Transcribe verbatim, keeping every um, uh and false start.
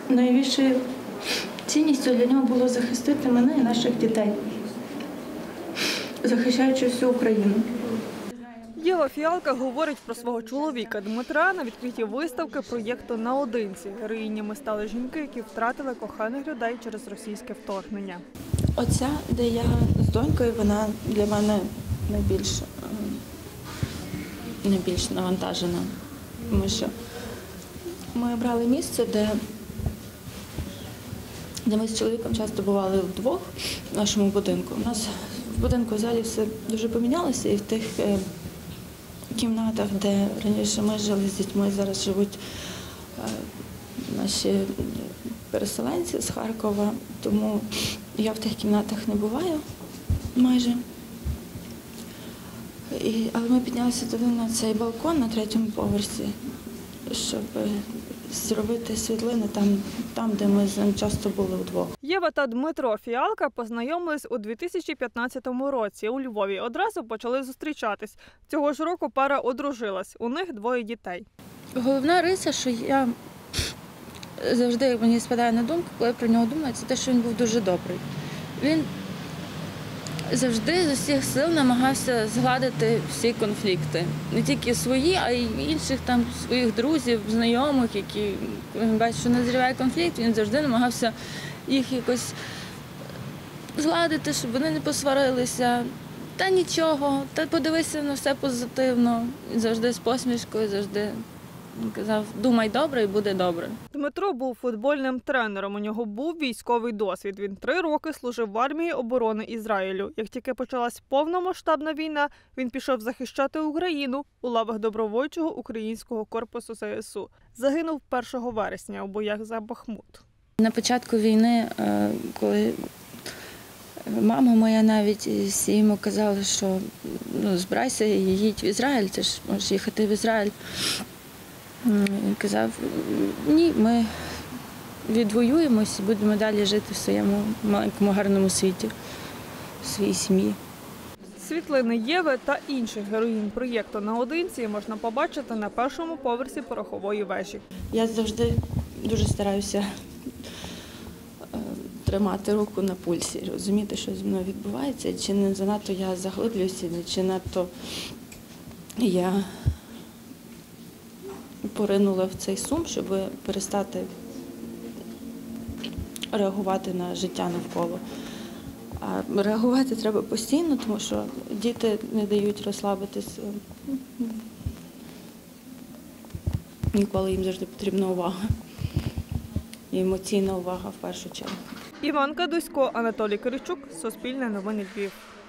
найбільшою цінністю для нього було захистити мене і наших дітей, захищаючи всю Україну. Єва Фіалка говорить про свого чоловіка Дмитра на відкритій виставки проєкту «Наодинці». Героїнями стали жінки, які втратили коханих людей через російське вторгнення. Оця, де я з донькою, вона для мене найбільш, найбільш навантажена. Тому що ми обрали місце, де, де ми з чоловіком часто бували вдвох в нашому будинку. У нас в будинку взагалі все дуже помінялося, і в тих кімнатах, де раніше ми жили з дітьми, зараз живуть наші переселенці з Харкова, тому я в тих кімнатах не буваю майже. І, але ми піднялися туди на цей балкон на третьому поверсі, щоб зробити світлини там, там, де ми з ним часто були вдвох. Єва та Дмитро Фіалка познайомились у дві тисячі п'ятнадцятому році у Львові. Одразу почали зустрічатись. Цього ж року пара одружилась. У них двоє дітей. Головна риса, що я завжди мені спадає на думку, коли про нього думаю, це те, що він був дуже добрий. Він завжди з усіх сил намагався згладити всі конфлікти. Не тільки свої, а й інших там своїх друзів, знайомих, які, коли він бачить, що назріває конфлікт, він завжди намагався їх якось згладити, щоб вони не посварилися. Та нічого, та подивися на все позитивно. Він завжди з посмішкою, завжди казав, думай добре і буде добре. Дмитро був футбольним тренером, у нього був військовий досвід. Він три роки служив в армії оборони Ізраїлю. Як тільки почалась повномасштабна війна, він пішов захищати Україну у лавах добровольчого українського корпусу зе ес у. Загинув першого вересня у боях за Бахмут. На початку війни, коли мама моя навіть всі йому казали, що ну, збирайся і їдь в Ізраїль, ти ж можеш їхати в Ізраїль. Він казав, ні, ми відвоюємось і будемо далі жити в своєму маленькому гарному світі, в своїй сім'ї. Світлини Єви та інших героїнь проєкту «Наодинці» можна побачити на першому поверсі порохової вежі. Я завжди дуже стараюся тримати руку на пульсі, розуміти, що зі мною відбувається, чи не занадто я заглиблююся, чи надто я поринула в цей сум, щоб перестати реагувати на життя навколо. А реагувати треба постійно, тому що діти не дають розслабитись. Ніколи їм завжди потрібна увага. І емоційна увага в першу чергу. Іванка Дусько, Анатолій Киричук, Суспільне новини Львів.